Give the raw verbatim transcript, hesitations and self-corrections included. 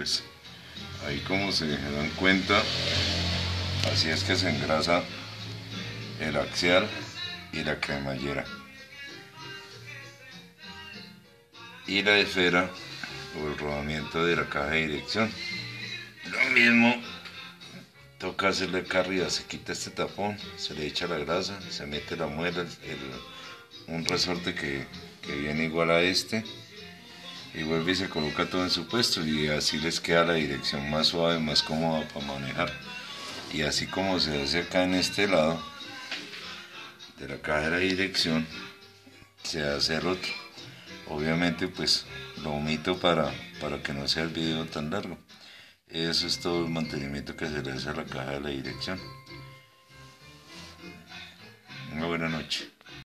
pues ahí, como se dan cuenta, así es que se engrasa el axial y la cremallera. Y la esfera o el rodamiento de la caja de dirección. Lo mismo, toca hacerle acá arriba, se quita este tapón, se le echa la grasa, se mete la muela, el, un resorte que, que viene igual a este, y vuelve y se coloca todo en su puesto, y así les queda la dirección más suave, más cómoda para manejar. Y así como se hace acá en este lado de la caja de la dirección, se hace el otro. Obviamente pues lo omito para, para que no sea el video tan largo. Eso es todo el mantenimiento que se le hace a la caja de la dirección. Una buena noche.